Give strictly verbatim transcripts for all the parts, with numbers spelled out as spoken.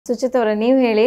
ಸುಚಿತ್ ಅವರೇ, ನೀವು ಹೇಳಿ,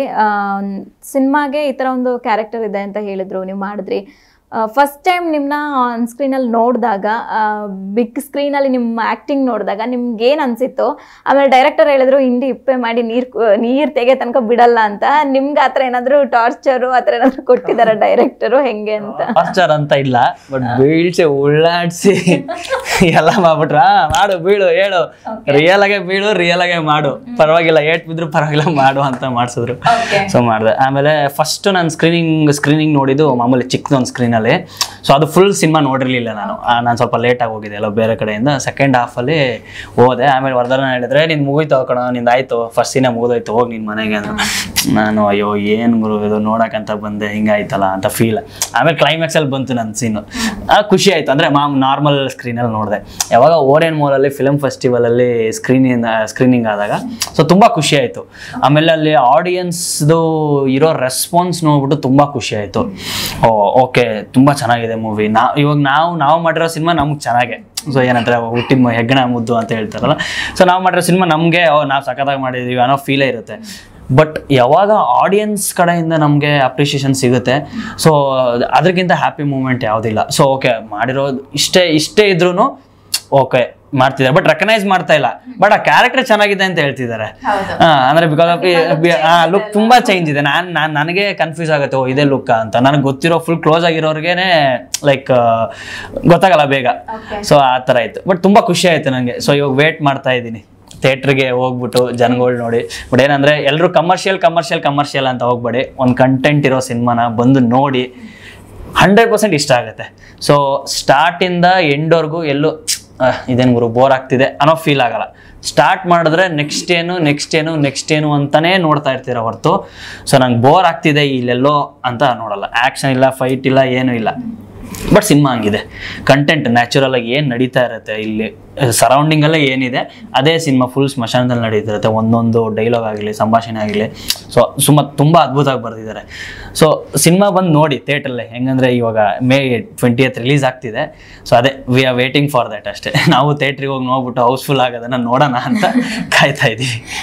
ಸಿನಿಮಾಗೆ ಈ ಥರ ಒಂದು ಕ್ಯಾರೆಕ್ಟರ್ ಇದೆ ಅಂತ ಹೇಳಿದ್ರು, ನೀವು ಮಾಡಿದ್ರಿ. ಫಸ್ಟ್ ಟೈಮ್ ನಿಮ್ಮನ್ನ ಆನ್ ಸ್ಕ್ರೀನಲ್ಲಿ ನೋಡಿದಾಗ, ಬಿಗ್ ಸ್ಕ್ರೀನಲ್ಲಿ ನಿಮ್ಮ ಆ್ಯಕ್ಟಿಂಗ್ ನೋಡಿದಾಗ ನಿಮ್ಗೆ ಏನು ಅನಿಸಿತ್ತು? ಆಮೇಲೆ ಡೈರೆಕ್ಟರ್ ಹೇಳಿದ್ರು ಹಿಂಡಿ ಇಪ್ಪೆ ಮಾಡಿ ನೀರು ನೀರು ತೆಗೆ ತನಕ ಬಿಡಲ್ಲ ಅಂತ. ನಿಮ್ಗೆ ಆ ಥರ ಏನಾದರೂ ಟಾರ್ಚರು ಆ ಥರ ಏನಾದರೂ ಕೊಟ್ಟಿದ್ದಾರೆ ಡೈರೆಕ್ಟರು, ಹೆಂಗೆ ಅಂತ? ಟಾರ್ಚರ್ ಅಂತ ಇಲ್ಲ, ಬಟ್ ಬೀಳ್ಸಿ ಉಳ್ಳಾಡ್ಸಿ ಎಲ್ಲ ಮಾಡ್ಬಿಟ್ರ, ಮಾಡು ಬೀಳು ಹೇಳು, ರಿಯಲ್ ಆಗೇ ಬೀಳು, ರಿಯಲ್ ಆಗೇ ಮಾಡು, ಪರವಾಗಿಲ್ಲ ಏಟ್ ಬಿದ್ರು ಪರವಾಗಿಲ್ಲ ಮಾಡು ಅಂತ ಮಾಡಿಸಿದ್ರು. ಸೊ ಮಾಡಿದೆ. ಆಮೇಲೆ ಫಸ್ಟ್ ನಾನು ಸ್ಕ್ರೀನಿಂಗ್ ಸ್ಕ್ರೀನಿಂಗ್ ನೋಡಿದ್ದು ಮಾಮೂಲಿ ಚಿಕ್ಕದೊಂದು ಸ್ಕ್ರೀನಲ್ಲಿ. ಸೊ ಅದು ಫುಲ್ ಸಿನಿಮಾ ನೋಡಿರ್ಲಿಲ್ಲ ನಾನು, ನಾನು ಸ್ವಲ್ಪ ಲೇಟಾಗಿ ಹೋಗಿದ್ದೆ ಎಲ್ಲ ಬೇರೆ ಕಡೆಯಿಂದ. ಸೆಕೆಂಡ್ ಹಾಫಲ್ಲಿ ಹೋದೆ. ಆಮೇಲೆ ವರ್ಧನ ಹೇಳಿದ್ರೆ ನಿಂದು ಮುಗಿತು ಕಣ, ನಿಂದು ಆಯ್ತು, ಫಸ್ಟ್ ಸೀನೇ ಮುಗಿದೋಯ್ತು, ಹೋಗಿ ನಿನ್ನ ಮನೆಗೆ ಅಂದ್ರು. ನಾನು ಅಯ್ಯೋ ಏನು ಗುರು ಇದು ನೋಡಕ್ಕಂತ ಬಂದೆ, ಹಿಂಗಾಯ್ತಲ್ಲ ಅಂತ ಫೀಲ್. ಆಮೇಲೆ ಕ್ಲೈಮ್ಯಾಕ್ಸಲ್ಲಿ ಬಂತು ನನ್ನ ಸೀನು, ಖುಷಿ ಆಯಿತು. ಅಂದರೆ ಮಾಮ್ ನಾರ್ಮಲ್ ಸ್ಕ್ರೀನಲ್ಲಿ ನೋಡಿದೆ. ಯಾವಾಗ ಓರಿಯನ್ ಮಾಲಲ್ಲಿ ಫಿಲ್ಮ್ ಫೆಸ್ಟಿವಲಲ್ಲಿ ಸ್ಕ್ರೀನಿಂಗ್ ಸ್ಕ್ರೀನಿಂಗ್ ಆದಾಗ ಸೊ ತುಂಬ ಖುಷಿ ಆಯಿತು. ಆಮೇಲೆ ಅಲ್ಲಿ ಆಡಿಯನ್ಸ್ದು ಇರೋ ರೆಸ್ಪಾನ್ಸ್ ನೋಡ್ಬಿಟ್ಟು ತುಂಬ ಖುಷಿ ಆಯಿತು. ಓ ಓಕೆ, ತುಂಬ ಚೆನ್ನಾಗಿದೆ ಮೂವಿ. ನಾ ಇವಾಗ ನಾವು ನಾವು ಮಾಡಿರೋ ಸಿನಿಮಾ ನಮ್ಗೆ ಚೆನ್ನಾಗೆ. ಸೊ ಏನಂತಾರೆ ಹುಟ್ಟಿದ ಹೆಗ್ಗಣ ಮುದ್ದು ಅಂತ ಹೇಳ್ತಾರಲ್ಲ, ಸೊ ನಾವು ಮಾಡಿರೋ ಸಿನಿಮಾ ನಮಗೆ ನಾವು ಸಖತ್ತಾಗಿ ಮಾಡಿದ್ದೀವಿ ಅನ್ನೋ ಫೀಲೇ ಇರುತ್ತೆ. ಬಟ್ ಯಾವಾಗ ಆಡಿಯನ್ಸ್ ಕಡೆಯಿಂದ ನಮಗೆ ಅಪ್ರಿಷಿಯೇಷನ್ ಸಿಗುತ್ತೆ, ಸೊ ಅದಕ್ಕಿಂತ ಹ್ಯಾಪಿ ಮೂಮೆಂಟ್ ಯಾವುದಿಲ್ಲ. ಸೊ ಓಕೆ ಮಾಡಿರೋದು ಇಷ್ಟೇ ಇಷ್ಟೇ ಇದ್ರೂ ಓಕೆ ಮಾಡ್ತಿದ್ದಾರೆ, ಬಟ್ ರೆಕಗ್ನೈಸ್ ಮಾಡ್ತಾ ಇಲ್ಲ. ಬಟ್ ಆ ಕ್ಯಾರೆಕ್ಟರ್ ಚೆನ್ನಾಗಿದೆ ಅಂತ ಹೇಳ್ತಿದ್ದಾರೆ. ಅಂದ್ರೆ ಬಿಕಾಸ್ ಆಫ್ ಲುಕ್ ತುಂಬಾ ಚೇಂಜ್ ಇದೆ. ನಾನು ನಾನು ನನಗೆ ಕನ್ಫ್ಯೂಸ್ ಆಗುತ್ತೆ, ಓ ಇದೇ ಲುಕ್ ಅಂತ. ನನಗೆ ಗೊತ್ತಿರೋ ಫುಲ್ ಕ್ಲೋಸ್ ಆಗಿರೋರ್ಗೆನೆ ಲೈಕ್ ಗೊತ್ತಾಗಲ್ಲ ಬೇಗ. ಸೊ ಆ ಥರ ಇತ್ತು. ಬಟ್ ತುಂಬಾ ಖುಷಿ ಆಯ್ತು ನನಗೆ. ಸೊ ಇವಾಗ ವೇಟ್ ಮಾಡ್ತಾ ಇದ್ದೀನಿ ಥಿಯೇಟ್ರಿಗೆ ಹೋಗ್ಬಿಟ್ಟು ಜನಗಳು ನೋಡಿ. ಬಟ್ ಏನಂದ್ರೆ ಎಲ್ಲರೂ ಕಮರ್ಷಿಯಲ್ ಕಮರ್ಷಿಯಲ್ ಕಮರ್ಷಿಯಲ್ ಅಂತ ಹೋಗ್ಬೇಡಿ, ಒಂದು ಕಂಟೆಂಟ್ ಇರೋ ಸಿನಿಮಾನ ಬಂದು ನೋಡಿ, ಹಂಡ್ರೆಡ್ ಪರ್ಸೆಂಟ್ ಇಷ್ಟ ಆಗುತ್ತೆ. ಸೊ ಸ್ಟಾರ್ಟಿಂದ ಎಂಡ್ವರೆಗೂ ಎಲ್ಲೂ ಇದೇನು ಗುರು ಬೋರ್ ಆಗ್ತಿದೆ ಅನ್ನೋ ಫೀಲ್ ಆಗಲ್ಲ. ಸ್ಟಾರ್ಟ್ ಮಾಡಿದ್ರೆ ನೆಕ್ಸ್ಟ್ ಏನು ನೆಕ್ಸ್ಟ್ ಏನು ನೆಕ್ಸ್ಟ್ ಏನು ಅಂತಾನೇ ನೋಡ್ತಾ ಇರ್ತೀರ ಹೊರತು ಸೊ ನಂಗೆ ಬೋರ್ ಆಗ್ತಿದೆ ಇಲ್ಲೆಲ್ಲೋ ಅಂತ ನೋಡಲ್ಲ. ಆ್ಯಕ್ಷನ್ ಇಲ್ಲ, ಫೈಟ್ ಇಲ್ಲ, ಏನೂ ಇಲ್ಲ. ಬಟ್ ಸಿನಿಮಾ ಹಂಗಿದೆ, ಕಂಟೆಂಟ್ ನ್ಯಾಚುರಲ್ ಆಗಿ ಏನು ನಡೀತಾ ಇರುತ್ತೆ ಇಲ್ಲಿ ಸರೌಂಡಿಂಗಲ್ಲೇ ಏನಿದೆ ಅದೇ ಸಿನಿಮಾ ಫುಲ್ ಸ್ಮಶಾನದಲ್ಲಿ ನಡೀತಿರುತ್ತೆ. ಒಂದೊಂದು ಡೈಲಾಗ್ ಆಗಲಿ, ಸಂಭಾಷಣೆ ಆಗಲಿ, ಸೊ ಸುಮ್ಮ ತುಂಬ ಅದ್ಭುತವಾಗಿ ಬರೆದಿದ್ದಾರೆ. ಸೊ ಸಿನಿಮಾ ಬಂದು ನೋಡಿ ಥಿಯೇಟ್ರಲ್ಲೇ. ಹೆಂಗಂದರೆ ಇವಾಗ ಮೇ ಟ್ವೆಂಟಿಯತ್ ರಿಲೀಸ್ ಆಗ್ತಿದೆ. ಸೊ ಅದೇ we are waiting for that ಅಷ್ಟೇ. ನಾವು ಥಿಯೇಟ್ರಿಗೆ ಹೋಗಿ ನೋಡ್ಬಿಟ್ಟು ಹೌಸ್ಫುಲ್ ಆಗೋದನ್ನು ನೋಡೋಣ ಅಂತ ಕಾಯ್ತಾ ಇದ್ದೀವಿ.